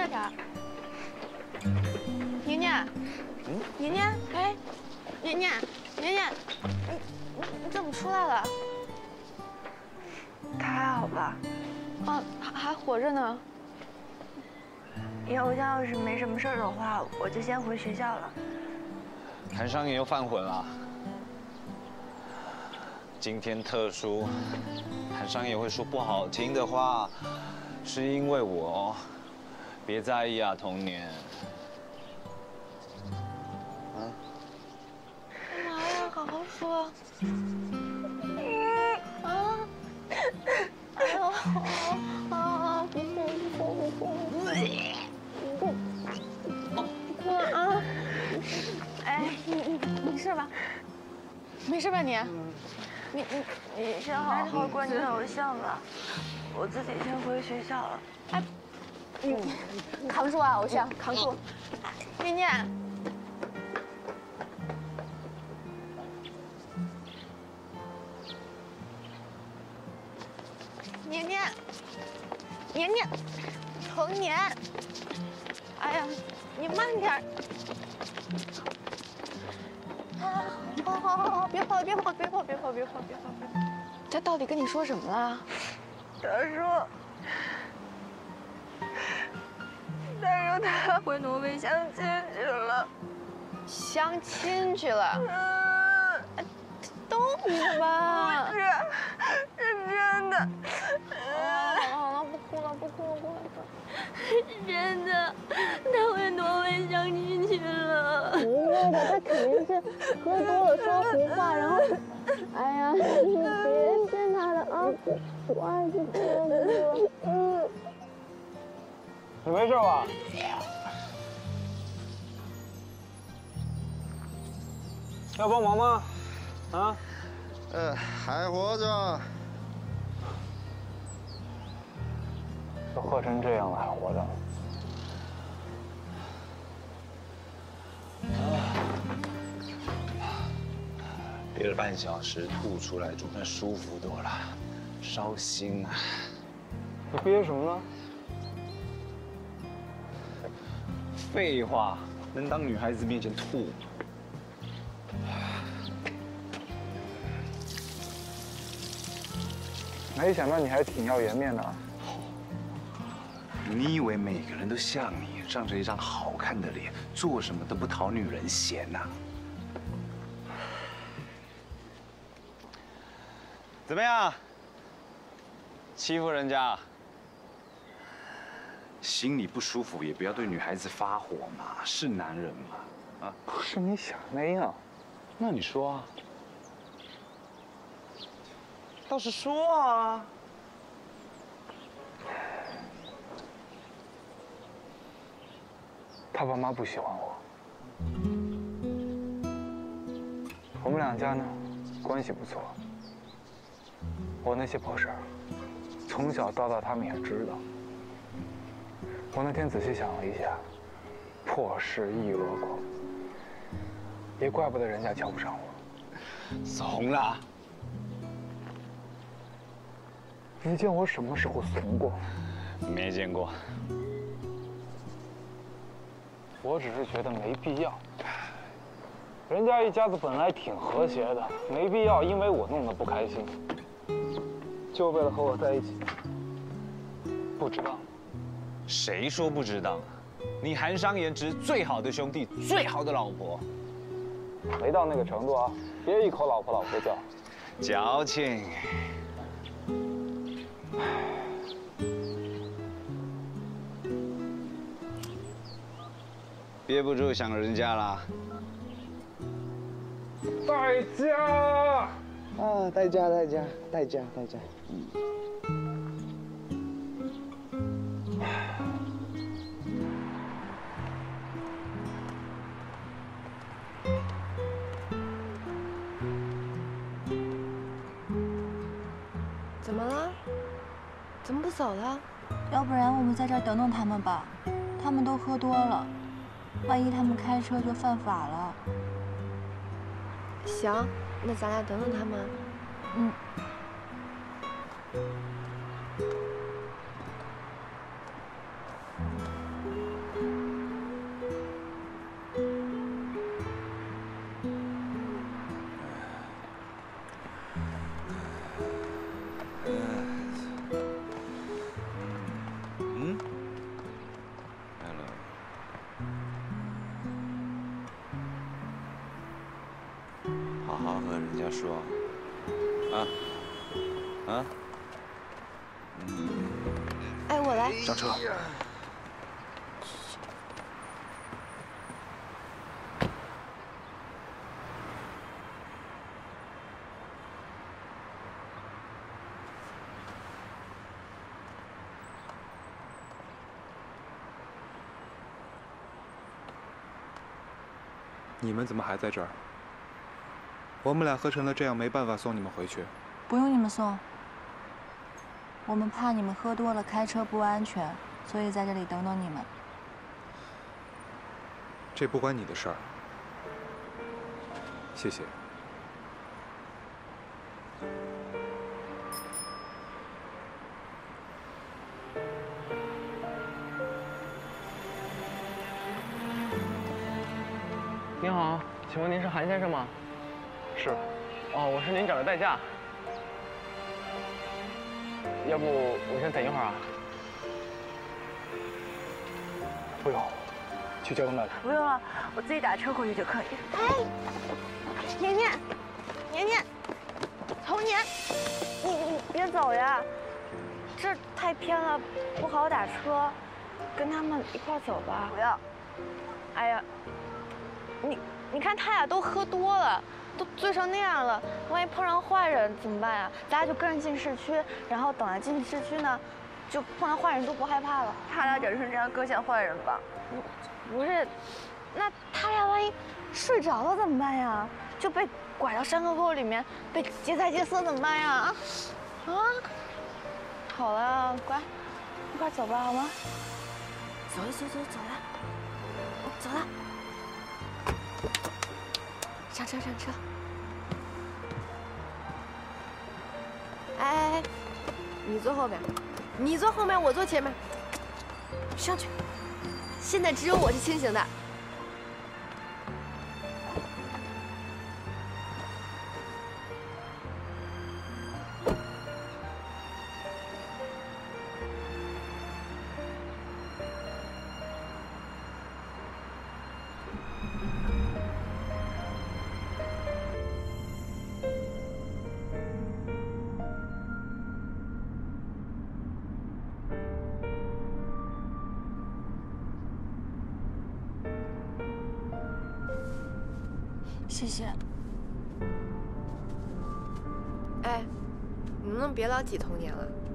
着点儿。年年，年年，哎，年年，年年，你怎么出来了？ 他还好吧？ 啊，还活着呢。 以后他要是没什么事儿的话，我就先回学校了。 韩商言又犯浑了。今天特殊，韩商言会说不好听的话，是因为我。别在意啊，童年。 干嘛呀？好好说。啊！哎呦，啊！不哭不哭不哭！不哭啊！哎，没事吧？没事吧你？你先好好关注偶像吧，我自己先回学校了。哎， 扛住啊，偶像，扛住！念念。年年，年年，童年，哎呀，你慢点儿。好，别跑，别跑，别跑，别跑，别跑，别跑！他到底跟你说什么了？ 他说他回挪威相亲去了。 相亲去了？逗你的吧？ 是真的。 好了，不哭了，不哭了，不哭了。 真的，他回挪威相亲去了。 不会的，他肯定是喝多了说胡话，然后，哎呀，你别骗他了啊！我爱你， 你没事吧？要帮忙吗？啊？ 还活着。 都喝成这样了还活着？ 憋了半小时，吐出来总算舒服多了，烧心啊！ 你憋什么呢？ 废话，能当女孩子面前吐？ 没想到你还挺要颜面的啊！ 你以为每个人都像你，仗着一张好看的脸，做什么都不讨女人嫌呐？怎么样？欺负人家？心里不舒服也不要对女孩子发火嘛，是男人嘛？啊， 不是你想那样。 那你说啊？倒是说啊！ 他爸妈不喜欢我，我们两家呢关系不错。我那些破事儿，从小到大他们也知道。我那天仔细想了一下，破事一箩筐，也怪不得人家瞧不上我。 怂了？ 你见我什么时候怂过？ 没见过。 我只是觉得没必要。人家一家子本来挺和谐的，没必要因为我弄得不开心，就为了和我在一起。不值当。 谁说不值当？你韩商言只是最好的兄弟，最好的老婆。 没到那个程度啊！别一口老婆老婆叫。 矫情。憋不住想人家啦。 代价啊，代价。 怎么了？怎么不走了？ 要不然我们在这儿等等他们吧，他们都喝多了，万一他们开车就犯法了。 行，那咱俩等等他们。 嗯。 啊？啊？ 哎，我来。 上车。你们怎么还在这儿？我们俩喝成了这样，没办法送你们回去。 不用你们送，我们怕你们喝多了开车不安全，所以在这里等等你们。 这不关你的事儿。谢谢。 您好，请问您是韩先生吗？ 是。 哦，我是您找的代驾。要不我先等一会儿啊？ 不用，去交通那里。 不用了，我自己打车回去就可以。 哎，年年，年年，童年，你别走呀，这太偏了，不好打车，跟他们一块走吧。 不要。 哎呀，你看他俩都喝多了，都醉成那样了，万一碰上坏人怎么办呀？咱俩就跟着进市区，然后等他进市区呢，就碰到坏人都不害怕了。 他俩整成这样更像坏人吧？ 不是，那他俩万一睡着了怎么办呀？就被拐到山沟沟里面，被劫财劫色怎么办呀？啊？好了，乖，一块走吧，好吗？走了，走了，走了。上车，上车！ 哎，你坐后面，你坐后面，我坐前面。上去。现在只有我是清醒的。 谢谢。 哎，你能不能别老挤童年了？